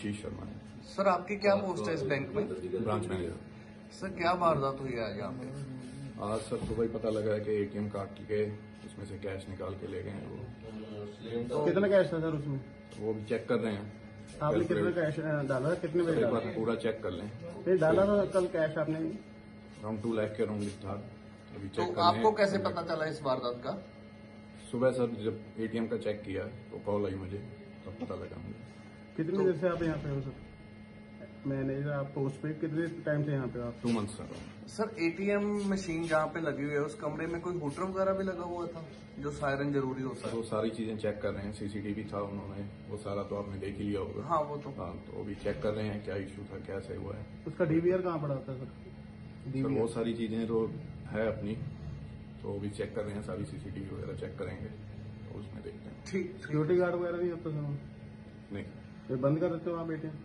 आशीष शर्मा है। सर आपकी क्या पोस्ट है इस बैंक में? Branch manager. सर क्या वारदात हुई आज यहाँ पे? आज सर सुबह ही पता लगा है कि एटीएम कार्ड के उसमें से कैश निकाल के ले गए हैं वो। तो कितना कैश था सर उसमें? वो भी चेक कर रहे हैं। आपने कितना कैश डाला? कितने बजे एक डाला? बार पूरा चेक कर लें। फिर डाला था कल कैश आपने? अराउंड 2 लाख के अराउंड था। अभी तो चेक कर आपको कैसे पता चला इस वारदात का? सुबह सर जब एटीएम का चेक किया तो कॉल आई मुझे, तब पता लगा मुझे। कितनी देर से आप यहाँ पे हो सर? मैनेजर आप पोस्ट पे कितने टाइम से यहाँ पे हो आप? 2 month sir. Sir ATM machine जहाँ पे लगी हुई है उस कमरे में कोई हुटर वगैरह भी लगा हुआ था जो सायरन जरूरी होता है? वो सारी चीजें चेक कर रहे हैं। सीसीटीवी था उन्होंने, वो सारा तो आपने देख ही लिया होगा। हाँ वो तो। हाँ, तो अभी चेक कर रहे हैं क्या इशू था, क्या सही हुआ है। उसका डीवीआर कहाँ पड़ा था सर? सर बहुत सारी चीजें तो है अपनी, तो अभी चेक कर रहे हैं। सारी सीसीटीवी वगैरह चेक करेंगे तो उसमें देखते हैं। ठीक। सिक्योरिटी गार्ड वगैरह नहीं होता सर? नहीं ये बंद कर देते हो आप एटीएम?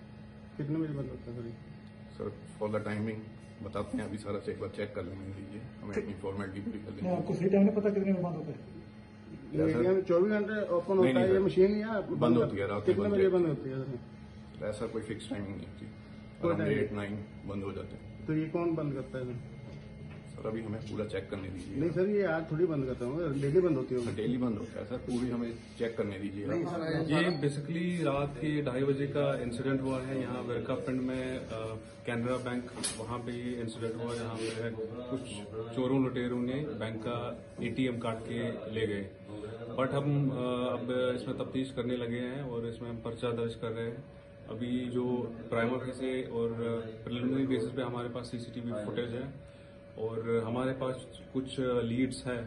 कितने बजे बंद होता है सर? सर फॉर द टाइमिंग बताते हैं। अभी सारा एक बार चेक कर लेने दीजिए, हमें अपनी फॉर्मेलिटी पूरी कर लेंगे। आपको सही टाइम नहीं पता कितने बजे बंद होता है? एटीएम 24 घंटे ओपन नहीं, होता है नहीं, ये मशीन या बंद होती है रात में? कितने बजे बंद होती है सर? ऐसा कोई फिक्स टाइमिंग नहीं होती। कोई अराउंड टाइमिंग? 8-9 बंद हो जाते हैं। तो ये कौन बंद करता है सर? सर अभी हमें पूरा चेक करने दीजिए। नहीं सर ये आज थोड़ी बंद करता हूँ, डेली बंद होती है। डेली बंद होता है सर, पूरी हमें चेक करने दीजिए। ये बेसिकली रात के 2:30 बजे का इंसिडेंट हुआ है यहाँ विरकापिंड में कैनरा बैंक, वहाँ पे ये इंसिडेंट हुआ जहाँ पे कुछ चोरों लुटेरों ने बैंक का एटीएम काट के ले गए। बट हम अब इसमें तफ्तीश करने लगे हैं और इसमें हम पर्चा दर्ज कर रहे हैं। अभी जो प्राइमा फेसे और प्रिलिमिनरी बेसिस पे हमारे पास सीसीटीवी फुटेज है और हमारे पास कुछ लीड्स है,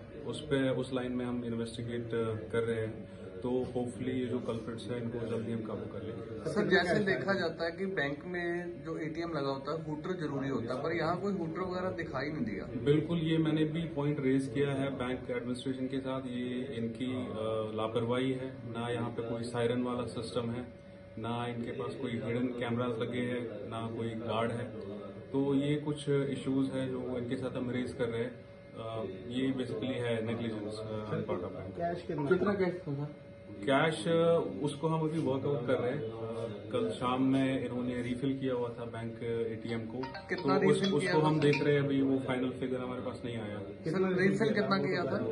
उस लाइन में हम इन्वेस्टिगेट कर रहे हैं। तो होपफुली ये जो कल्प्रिट्स है इनको जल्दी हम काबू कर लेंगे। सर जैसे देखा जाता है कि बैंक में जो एटीएम लगा होता है हुटर जरूरी होता है, पर यहाँ कोई हुटर वगैरह दिखाई नहीं दिया। बिल्कुल, ये मैंने भी पॉइंट रेज किया है बैंक एडमिनिस्ट्रेशन के साथ। ये इनकी लापरवाही है। ना यहाँ पे कोई सायरन वाला सिस्टम है, ना इनके पास कोई हिडन कैमरास लगे हैं, ना कोई गार्ड है। तो ये कुछ इश्यूज है जो इनके साथ हम रेज कर रहे हैं। ये बेसिकली है negligence on part of bank. Cash कितना कैश था? कैश उसको हम अभी वर्कआउट कर रहे हैं। कल शाम में इन्होंने रिफिल किया हुआ था बैंक एटीएम को, कितना तो रिफिल किया उसको हम देख रहे हैं। अभी वो फाइनल फिगर हमारे पास नहीं आया। सर रिफिल कितना किया था?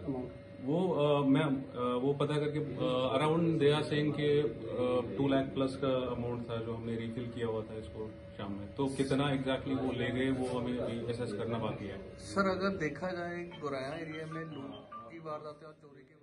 वो मैं वो पता करके अराउंड दे आर सेइंग के 2 लाख प्लस का अमाउंट था जो हमने रिफिल किया हुआ था इसको शाम में। तो कितना एग्जैक्टली वो ले गए वो हमें अभी असेस करना बाकी है। सर अगर देखा जाए गोराया एरिया में लूट की वारदातें और चोरी की